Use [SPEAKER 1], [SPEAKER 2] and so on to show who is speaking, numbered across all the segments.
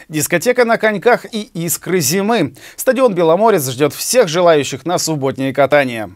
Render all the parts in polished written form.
[SPEAKER 1] Дискотека на коньках и искры зимы. Стадион «Беломорец» ждет всех желающих на субботнее катание.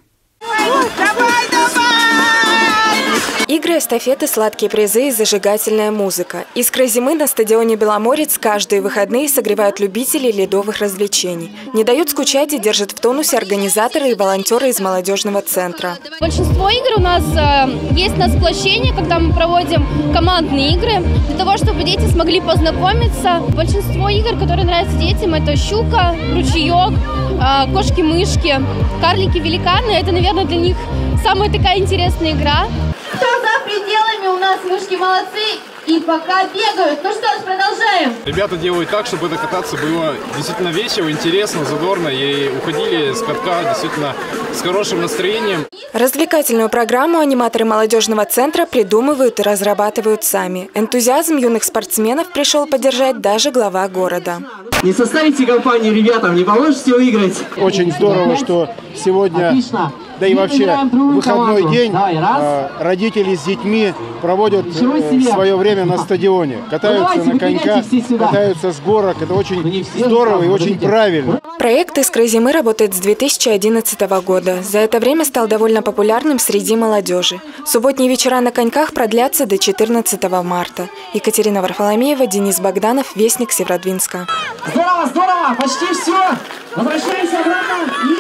[SPEAKER 2] Игры, эстафеты, сладкие призы и зажигательная музыка. Искры зимы на стадионе «Беломорец» каждые выходные согревают любителей ледовых развлечений. Не дают скучать и держат в тонусе организаторы и волонтеры из молодежного центра.
[SPEAKER 3] Большинство игр у нас есть на сплощении, когда мы проводим командные игры, для того, чтобы дети смогли познакомиться. Большинство игр, которые нравятся детям, это щука, ручеек, кошки-мышки, карлики-великаны. Это, наверное, для них самая такая интересная игра.
[SPEAKER 4] Кто за пределами у нас мышки молодцы и пока бегают. Ну что ж, продолжаем.
[SPEAKER 5] Ребята делают так, чтобы это кататься было действительно весело, интересно, задорно. И уходили с катка действительно с хорошим настроением.
[SPEAKER 2] Развлекательную программу аниматоры молодежного центра придумывают и разрабатывают сами. Энтузиазм юных спортсменов пришел поддержать даже глава города.
[SPEAKER 6] Не составите компанию ребятам, не поможете выиграть?
[SPEAKER 7] Очень здорово, что сегодня, да и вообще выходной день, родители с детьми проводят свое время на стадионе. Катаются на коньках, катаются с горок. Это очень здорово и очень правильно.
[SPEAKER 2] Проект «Искры зимы» работает с 2011 года. За это время стал довольно популярным среди молодежи. Субботние вечера на коньках продлятся до 14 марта. Екатерина Варфоломеева, Денис Богданов, Вестник Северодвинска.
[SPEAKER 6] Здорово, здорово, почти все. Возвращаемся обратно.